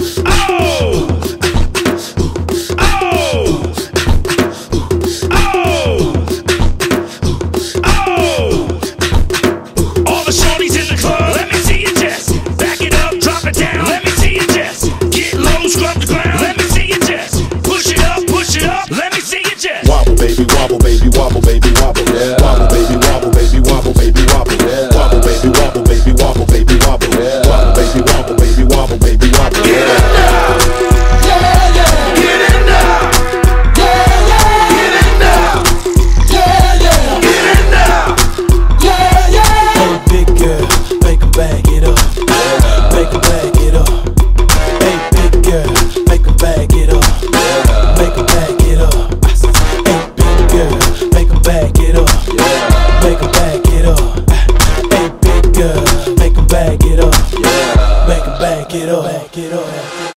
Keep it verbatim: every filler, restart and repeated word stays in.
Wobble baby, wobble baby, wobble baby, wobble. Yeah. Wobble baby, wobble baby, wobble baby, wobble. Yeah. Wobble baby, wobble baby, wobble baby, wobble. Yeah. Wobble baby, wobble baby, wobble baby, wobble. Get in now, yeah yeah. Get in now, yeah yeah. Get in now, yeah yeah. Get in now, yeah yeah. Hey big girl, make 'em bag it up. Yeah. Make 'em bag it up. Hey big girl, make 'em bag it up. Yeah. Make 'em bag it up. Make 'em bag it up, yeah. Make 'em bag it up. Hey, big girl, make 'em bag it up, yeah. Make 'em bag it up, bag it up.